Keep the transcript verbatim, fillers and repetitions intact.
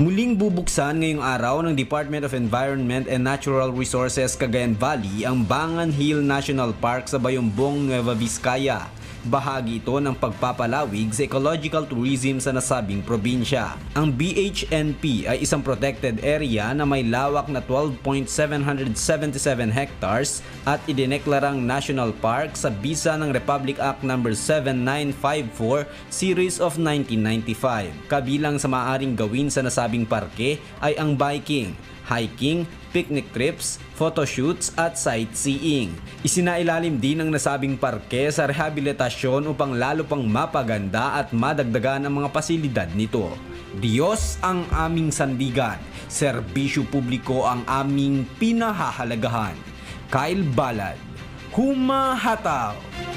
Muling bubuksan ngayong araw ng Department of Environment and Natural Resources Cagayan Valley ang Bangan Hill National Park sa Bayumbong, Nueva Vizcaya. Bahagi ito ng pagpapalawig sa ecological tourism sa nasabing probinsya. Ang B H N P ay isang protected area na may lawak na twelve point seven seven seven hectares at idineklarang national park sa bisa ng Republic Act number seven nine five four series of nineteen ninety-five. Kabilang sa maaaring gawin sa nasabing parke ay ang biking, hiking, picnic trips, photoshoots at sightseeing. Isinailalim din ng nasabing parke sa rehabilitasyon upang lalo pang mapaganda at madagdagan ang mga pasilidad nito. Diyos ang aming sandigan, serbisyo publiko ang aming pinahahalagahan. Kyle Balad, humahataw!